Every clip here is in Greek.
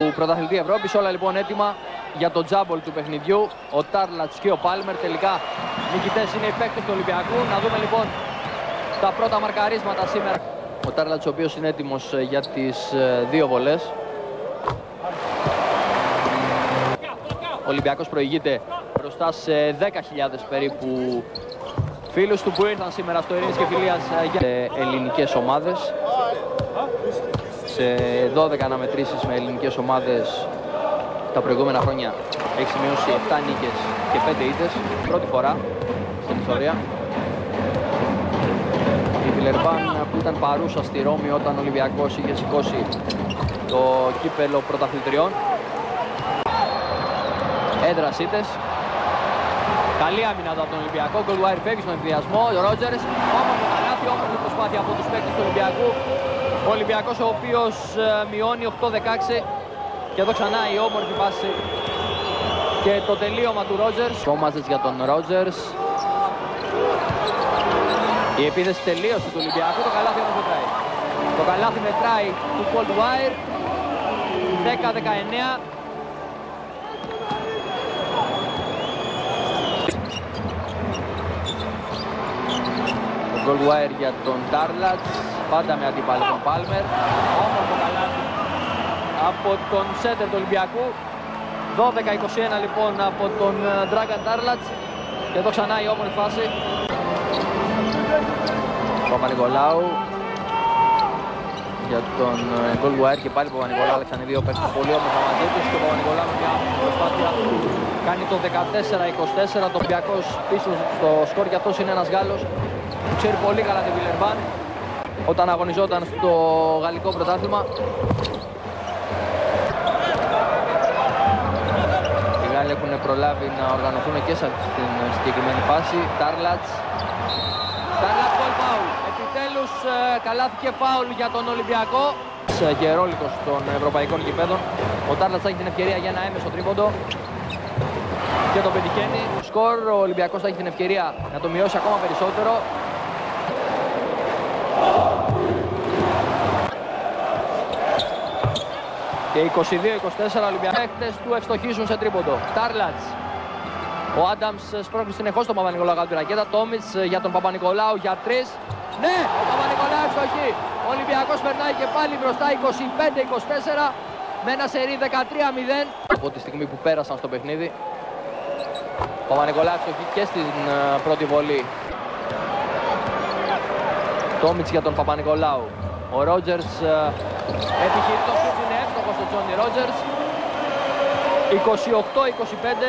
Του πρωταθλητή Ευρώπης, όλα λοιπόν έτοιμα για το τζάμπολ του παιχνιδιού. Ο Τάρλατς και ο Πάλμερ τελικά νικητές είναι οι παίκτες του Ολυμπιακού. Να δούμε λοιπόν τα πρώτα μαρκαρίσματα σήμερα. Ο Τάρλατς ο οποίος είναι έτοιμος για τις δύο βολές. Ο Ολυμπιακός προηγείται μπροστά σε 10.000 περίπου φίλους του που ήρθαν σήμερα στο Ειρήνης και Φιλίας για ελληνικές ομάδες. Σε 12 αναμετρήσεις με ελληνικές ομάδες τα προηγούμενα χρόνια έχει σημειώσει 7 νίκες και 5 ήττες. Πρώτη φορά στην ιστορία. Η Βιλερμπάν που ήταν παρούσα στη Ρώμη όταν ο Ολυμπιακός είχε σηκώσει το κύπελο πρωταθλητριών. Έδρας ήττες. Καλή άμυνα από τον Ολυμπιακό. Γκολουάιρ φεύγει στον ενθουσιασμό. Ο Ρότζερς, όμορφο καλάθι, όμορφη προσπάθεια από τους παίκτες του Ολυμπιακού. Ο Ολυμπιακός ο οποίος μειώνει 8-16 και εδώ ξανά η όμορφη πάση και το τελείωμα του Ρότζερς. Κόμματες για τον Ρότζερς. Η επίθεση τελείωσε του Ολυμπιακού, το καλάθι όμως μετράει. Το καλάθι μετράει του Γκολουάιρ. 10-19. Γκολουάιρ για τον Τάρλατς, πάντα με αντίπαλο τον Πάλμερ. Όμορφο καλάθι από τον σέντερ του Ολυμπιακού. 12-21 λοιπόν από τον Ντράγκαν Τάρλατς. Και εδώ ξανά η όμορφη φάση. Παπα-Νικολάου για τον Γκολουάιρ και πάλι Παπα-Νικολάου. Αλεξανδροί δύο παίκτες πολύ όμορφα μαζί τους και ο Παπα-Νικολάου με μια προσπάθεια κάνει το 14-24. Το Ολυμπιακός πίσω στο σκορ και αυτός είναι ένας Γάλλος. Ξέρει πολύ καλά την Βιλερμπάν όταν αγωνιζόταν στο γαλλικό πρωτάθλημα. Οι Γάλλοι έχουν προλάβει να οργανωθούν και σε αυτή την συγκεκριμένη φάση. Τάρλατς, γκολ φάουλ. Επιτέλους καλάθι και φάουλ για τον Ολυμπιακό. Γερόλικος των ευρωπαϊκών γηπέδων. Ο Τάρλατς θα έχει την ευκαιρία για ένα έμεσο τρίποντο και το πετυχαίνει. Σκορ, ο Ολυμπιακός θα έχει την ευκαιρία να το μειώσει ακόμα περισσότερο. Και 22-24 Ολυμπιακές του ευστοχίζουν σε τρίποντο. Τάρλατς. Ο Άνταμς σπρώχνει συνεχώς τον Παπα-Νικολάου κάτω την ρακέτα. Τόμιτς για τον Παπα-Νικολάου για 3. Ναι, ο Παπα-Νικολάου ευστοχεί. Ο Ολυμπιακός περνάει και πάλι μπροστά 25-24 με ένα σερί 13-0. Από τη στιγμή που πέρασαν στο παιχνίδι. Ο Παπα-Νικολάου ευστοχεί και στην πρώτη βολή. Τόμιτς για τον Παπα-Νικολάου. Ο Ρότζερς επιχειρεί το σούτ, είναι εύστοχος ο Τζόνι Ρότζερς. 28-25.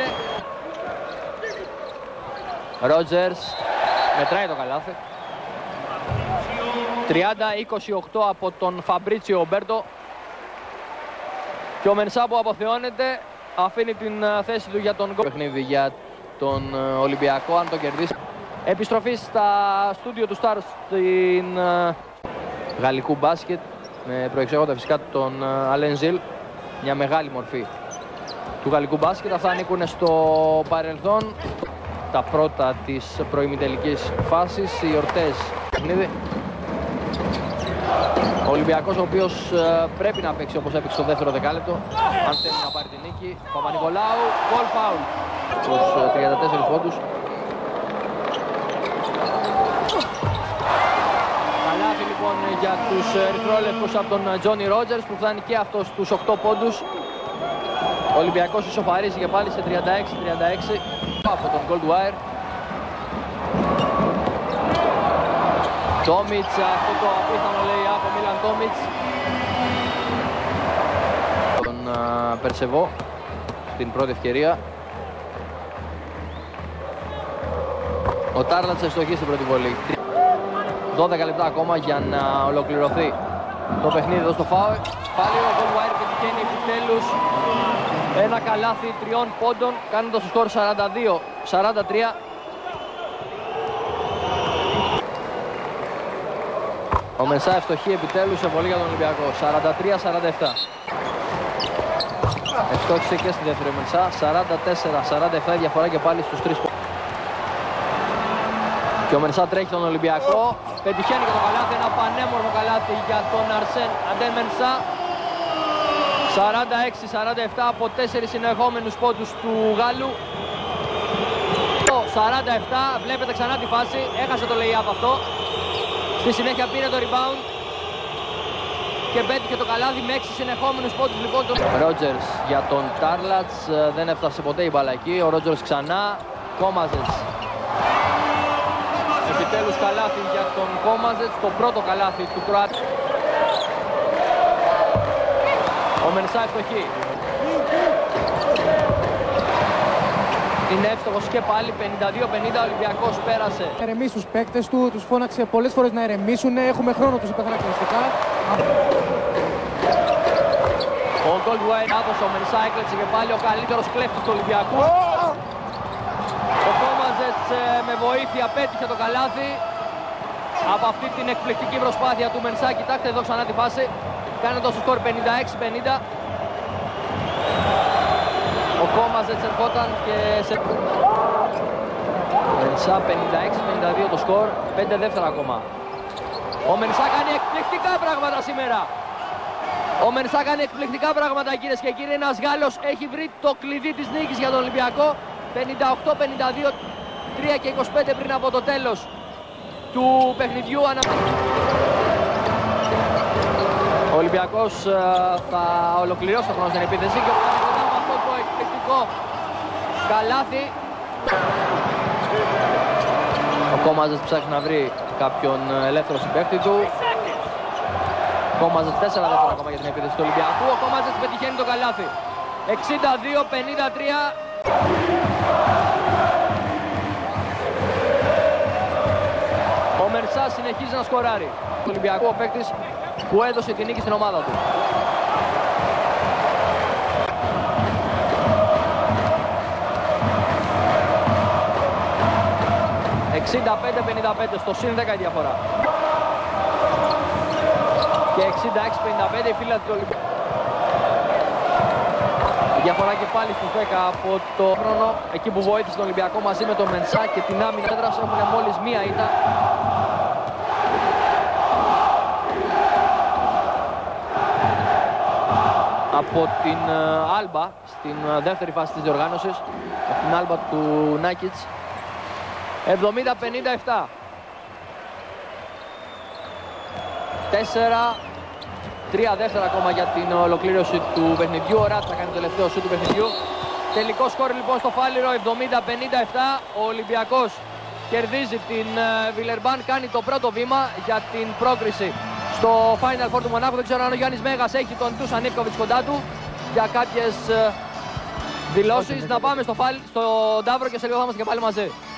Ρότζερς μετράει το καλάθι. 30-28 από τον Φαμπρίτσιο Ομπέρτο. Και ο Μενσά που αποθεώνεται αφήνει την θέση του για τον γκολ. Παιχνίδι για τον Ολυμπιακό, αν το κερδίσει. Επιστροφή στα στούντιο του Σταρ στην γαλλικού μπάσκετ με προεξέχοντα φυσικά τον Αλέν Ζιλ, μια μεγάλη μορφή του γαλλικού μπάσκετ. Αυτά ανήκουν στο παρελθόν. Τα πρώτα της προημιτελικής φάσης, οι εορτές παιχνίδι. Ο Ολυμπιακός ο οποίος πρέπει να παίξει όπως έπαιξε στο δεύτερο δεκάλεπτο αν θέλει να πάρει την νίκη. Παπα-Νικολάου, γκολ φάουλ στους 34 πόντους. Καλάθι λοιπόν για τους ερυθρόλευκους από τον Τζόνι Ρότζερς που φτάνει και αυτός στους 8 πόντους. Ο Ολυμπιακός ισοφαρίζει και πάλι σε 36-36 από τον Γκολουάιρ. Τόμιτς, αυτό το απίθανο λέει από Μίλαν Τόμιτς. Τον Περσεβό στην πρώτη ευκαιρία. Ο Τάρλατς ευστοχεί στην πρώτη βολή. 12 λεπτά ακόμα για να ολοκληρωθεί το παιχνίδι εδώ στο φάουλ. Πάλι ο Γκολουάιρ πετυχαίνει επιτέλους ένα καλάθι 3 πόντων, κάνοντας το σκορ 42-43. Ο Μενσά ευστοχεί επιτέλους σε βολή για τον Ολυμπιακό. 43-47. Ευστόχησε και στη δεύτερη Μενσά. 44-47 διαφορά και πάλι στους 3 πόντους. Και ο Μενσά τρέχει τον Ολυμπιακό. Πετυχαίνει και το καλάθι, ένα πανέμορφο καλάθι για τον Αρσέν Αντέ Μενσά. 46-47 από 4 συνεχόμενους πόντους του Γάλλου. 47, βλέπετε ξανά τη φάση, έχασε το lay-up αυτό. Στη συνέχεια πήρε το rebound και πέτυχε το καλάδι με 6 συνεχόμενους πόντους λοιπόν. Ρότζερς για τον Τάρλατς, δεν έφτασε ποτέ η μπάλα εκεί. Ο Ρότζερς ξανά, Κόμαζετς. Επιτέλους καλάθι για τον Κόμαζετς, το πρώτο καλάθι του Κροάτη. Ο Μενσά ευστοχή. Είναι εύστοχος και πάλι, 52-50, ο Ολυμπιακός πέρασε. Ερεμήσει τους παίκτες του, τους φώναξε πολλές φορές να ερεμήσουν, έχουμε χρόνο τους είπε χαρακτηριστικά. Ο Goldwyn άδωσε, ο Μενσά έκλεψε και πάλι ο καλύτερος κλέφτης του Ολυμπιακού. Ο Κόμαζετς με βοήθεια πέτυχε το καλάθι. Από αυτή την εκπληκτική προσπάθεια του Μενσά, κοιτάξτε εδώ ξανά τη φάση. Κάνοντας το σκορ 56-50. Ο Κόμαζετς ερχόταν και σε... Μενσά 56-52 το σκορ, 5 δεύτερα ακόμα. Ο Μενσά κάνει εκπληκτικά πράγματα σήμερα. Ο Μενσά κάνει εκπληκτικά πράγματα κυρίες και κύριοι. Ένας Γάλλος έχει βρει το κλειδί της νίκης για τον Ολυμπιακό. 58-52, 3 και 25 πριν από το τέλος του παιχνιδιού. Ο Ολυμπιακός θα ολοκληρώσει το χρόνο στην επίθεση και με αυτό το εκπληκτικό καλάθι. Ο Κόμαζετς ψάχνει να βρει κάποιον ελεύθερο συμπαίχτη του. Ο Κόμαζετς 4 δεύτερα ακόμα για την επίθεση του Ολυμπιακού. Ο Κόμαζετς πετυχαίνει το καλάθι. 62-53. Ο Μενσά συνεχίζει να σκοράρει. Ο Ολυμπιακό ο παίκτης που έδωσε τη νίκη στην ομάδα του. 65-55 στο συν 10 η διαφορά. Και 66-55 οι φίλοι του Ολυμπιακού. Η διαφορά και πάλι στους 10 από το χρόνο, εκεί που βοήθησε τον Ολυμπιακό μαζί με τον Μενσά και την άμυνα έδρας έχουν μόλις μία ήττα. Από την Άλμπα, στην δεύτερη φάση της διοργάνωσης, από την Άλμπα του Νάκιτς. 70-57. 4-3 δεύτερα ακόμα για την ολοκλήρωση του παιχνιδιού. Ο Ράτ θα κάνει το τελευταίο σου του παιχνιδιού. Τελικό σκορ λοιπόν στο Φάληρο 70-57. Ο Ολυμπιακός κερδίζει την Βιλερμπάν, κάνει το πρώτο βήμα για την πρόκριση στο Final Four του Μονάχου. Δεν ξέρω αν ο Γιάννης Μέγας έχει τον Ντούσαν Ιβκοβιτς κοντά του για κάποιες δηλώσεις. Να πάμε στο Ταύρο και σε λίγο θα είμαστε και πάλι μαζί.